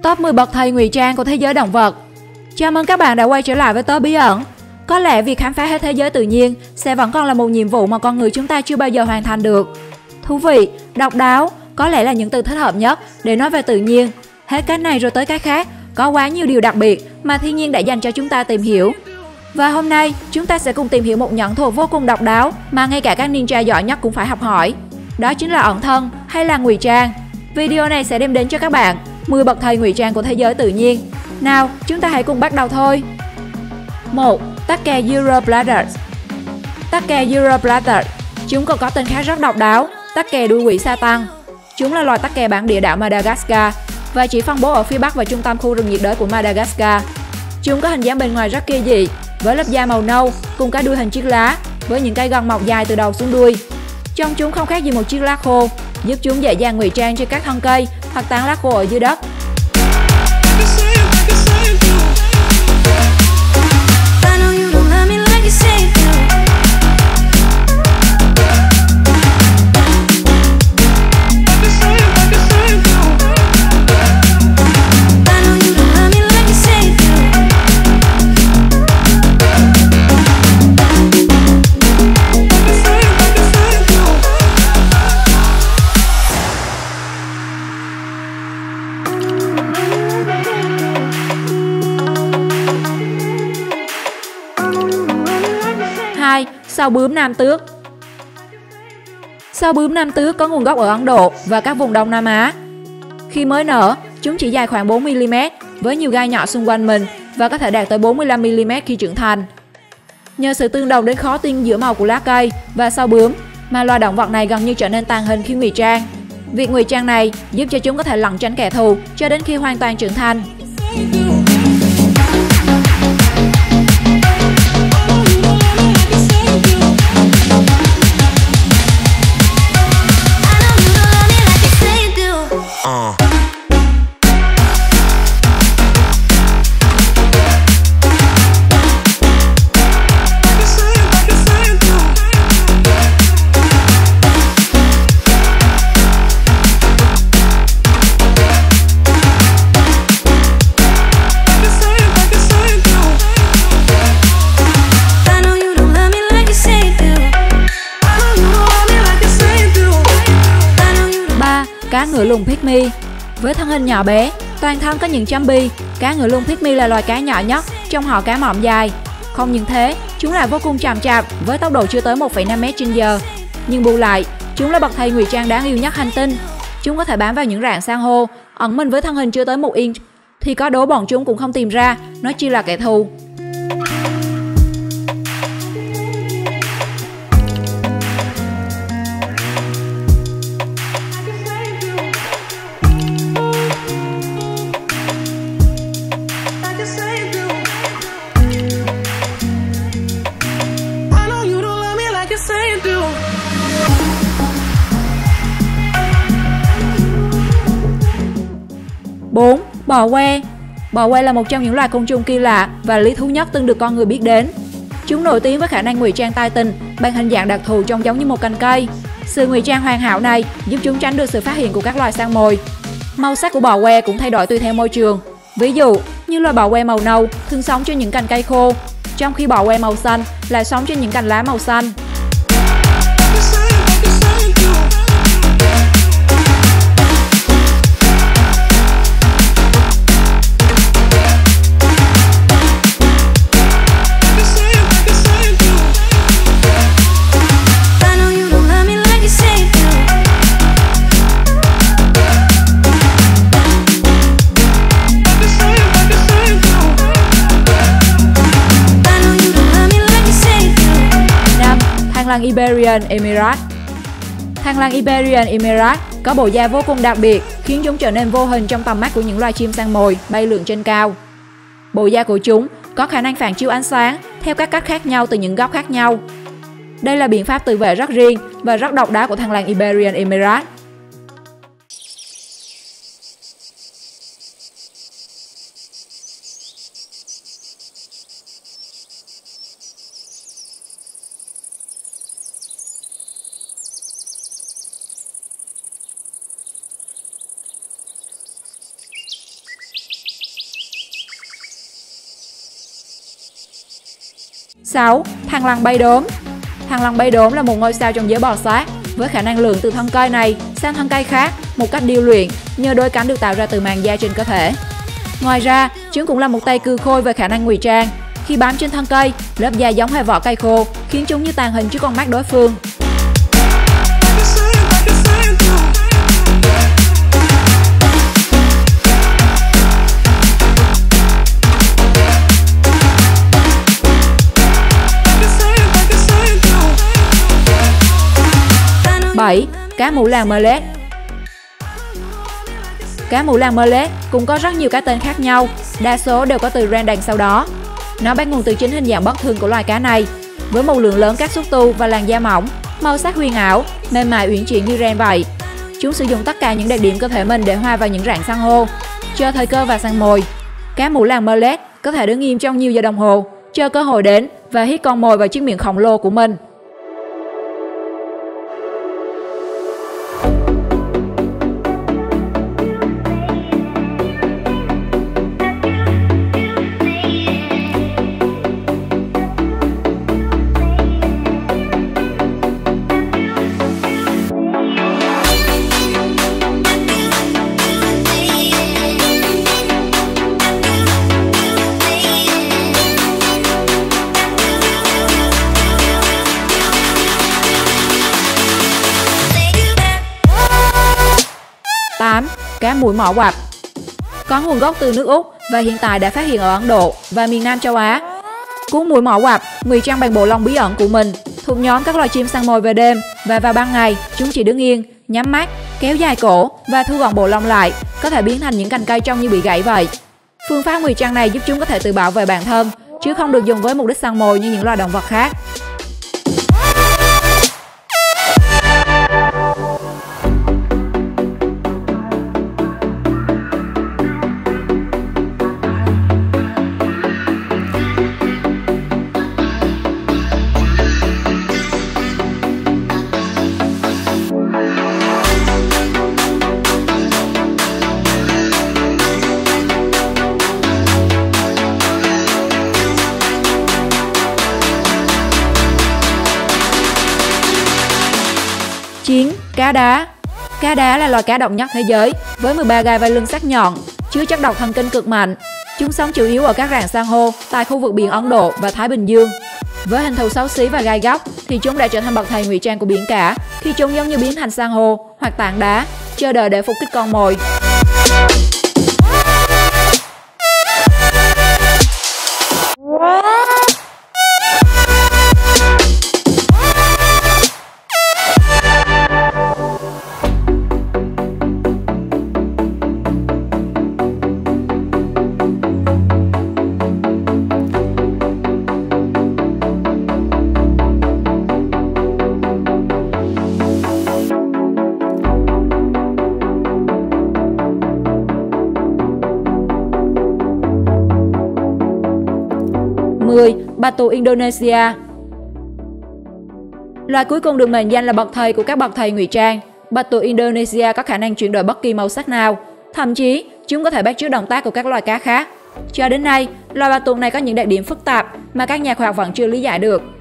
Top 10 bậc thầy ngụy trang của thế giới động vật. Chào mừng các bạn đã quay trở lại với Tớ Bí ẩn. Có lẽ việc khám phá hết thế giới tự nhiên sẽ vẫn còn là một nhiệm vụ mà con người chúng ta chưa bao giờ hoàn thành được. Thú vị, độc đáo, có lẽ là những từ thích hợp nhất để nói về tự nhiên. Hết cái này rồi tới cái khác, có quá nhiều điều đặc biệt mà thiên nhiên đã dành cho chúng ta tìm hiểu. Và hôm nay, chúng ta sẽ cùng tìm hiểu một nhẫn thuật vô cùng độc đáo mà ngay cả các ninja giỏi nhất cũng phải học hỏi. Đó chính là ẩn thân hay là ngụy trang. Video này sẽ đem đến cho các bạn 10 bậc thầy ngụy trang của thế giới tự nhiên. Nào, chúng ta hãy cùng bắt đầu thôi. 1. Tắc kè Eurobladder. Tắc kè Eurobladder. Chúng còn có tên khác rất độc đáo, tắc kè đuôi quỷ Satan. Chúng là loài tắc kè bản địa đảo Madagascar và chỉ phân bố ở phía bắc và trung tâm khu rừng nhiệt đới của Madagascar. Chúng có hình dáng bên ngoài rất kỳ dị, với lớp da màu nâu cùng cái đuôi hình chiếc lá, với những cái gân mọc dài từ đầu xuống đuôi. Trông chúng không khác gì một chiếc lá khô, giúp chúng dễ dàng ngụy trang trên các thân cây hoặc tán lá khô ở dưới đất. 2. Sao bướm Nam Tước. Sao bướm Nam Tước có nguồn gốc ở Ấn Độ và các vùng Đông Nam Á. Khi mới nở, chúng chỉ dài khoảng 4 mm với nhiều gai nhỏ xung quanh mình và có thể đạt tới 45 mm khi trưởng thành. Nhờ sự tương đồng đến khó tin giữa màu của lá cây và sao bướm mà loài động vật này gần như trở nên tàng hình khi ngụy trang. Việc ngụy trang này giúp cho chúng có thể lẩn tránh kẻ thù cho đến khi hoàn toàn trưởng thành. 3. Cá ngựa lùn pygmy. Với thân hình nhỏ bé, toàn thân có những chấm bi, cá ngựa lùn pygmy là loài cá nhỏ nhất trong họ cá mỏm dài. Không những thế, chúng lại vô cùng chậm chạp với tốc độ chưa tới 1,5 m/h. Nhưng bù lại, chúng là bậc thầy ngụy trang đáng yêu nhất hành tinh. Chúng có thể bám vào những rạn san hô, ẩn mình với thân hình chưa tới 1 inch, thì có đố bọn chúng cũng không tìm ra, nói chi là kẻ thù. 4. Bò que. Bò que là một trong những loài côn trùng kỳ lạ và lý thú nhất từng được con người biết đến. Chúng nổi tiếng với khả năng ngụy trang tài tình bằng hình dạng đặc thù trông giống như một cành cây. Sự ngụy trang hoàn hảo này giúp chúng tránh được sự phát hiện của các loài săn mồi. Màu sắc của bò que cũng thay đổi tùy theo môi trường. Ví dụ, như loài bò que màu nâu thường sống trên những cành cây khô, trong khi bò que màu xanh lại sống trên những cành lá màu xanh. 5. Thằn lằn Iberian Emirate. Thằn lằn Iberian Emirate có bộ da vô cùng đặc biệt, khiến chúng trở nên vô hình trong tầm mắt của những loài chim săn mồi bay lượn trên cao. Bộ da của chúng có khả năng phản chiếu ánh sáng theo các cách khác nhau từ những góc khác nhau. Đây là biện pháp tự vệ rất riêng và rất độc đáo của thằn lằn Iberian Emirate. 6. Thằn lằn bay đốm. Thằn lằn bay đốm là một ngôi sao trong giới bò sát, với khả năng lượn từ thân cây này sang thân cây khác một cách điêu luyện nhờ đôi cánh được tạo ra từ màng da trên cơ thể. Ngoài ra, chúng cũng là một tay cưa khôi về khả năng ngụy trang. Khi bám trên thân cây, lớp da giống hệt vỏ cây khô khiến chúng như tàng hình trước con mắt đối phương. 7. Cá mũ làng Merlet. Cá mũ làng Merlet cũng có rất nhiều cái tên khác nhau, đa số đều có từ ren đằng sau đó. Nó bắt nguồn từ chính hình dạng bất thường của loài cá này, với một lượng lớn các xúc tu và làn da mỏng, màu sắc huyền ảo, mềm mại uyển chuyển như ren vậy. Chúng sử dụng tất cả những đặc điểm cơ thể mình để hòa vào những rạn san hô, chờ thời cơ và săn mồi. Cá mũ làng Merlet có thể đứng im trong nhiều giờ đồng hồ, chờ cơ hội đến và hít con mồi vào chiếc miệng khổng lồ của mình. Cá mũi mỏ quặp. Có nguồn gốc từ nước Úc và hiện tại đã phát hiện ở Ấn Độ và miền Nam châu Á. Cú mũi mỏ quặp ngụy trang bằng bộ lông bí ẩn của mình, thuộc nhóm các loài chim săn mồi về đêm, và vào ban ngày chúng chỉ đứng yên, nhắm mắt, kéo dài cổ và thu gọn bộ lông lại, có thể biến thành những cành cây trông như bị gãy vậy. Phương pháp ngụy trang này giúp chúng có thể tự bảo vệ bản thân, chứ không được dùng với mục đích săn mồi như những loài động vật khác. Cá đá. Cá đá là loài cá độc nhất thế giới, với 13 gai vai lưng sắc nhọn, chứa chất độc thần kinh cực mạnh. Chúng sống chủ yếu ở các rạn san hô tại khu vực biển Ấn Độ và Thái Bình Dương. Với hình thù xấu xí và gai góc thì chúng đã trở thành bậc thầy ngụy trang của biển cả, khi chúng giống như biến thành san hô hoặc tảng đá, chờ đợi để phục kích con mồi. Batu Indonesia. Loài cuối cùng được mệnh danh là bậc thầy của các bậc thầy ngụy trang. Batu Indonesia có khả năng chuyển đổi bất kỳ màu sắc nào, thậm chí chúng có thể bắt chước động tác của các loài cá khác. Cho đến nay, loài batu này có những đặc điểm phức tạp mà các nhà khoa học vẫn chưa lý giải được.